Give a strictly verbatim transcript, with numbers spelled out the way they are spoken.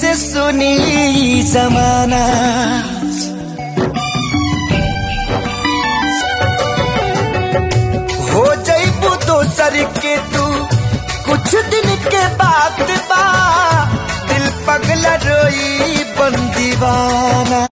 कैसे सुनी जमाना। हो जइबू दोसर के तू कुछ दिन के बाद बा, दिल पगला रोई बन दीवाना।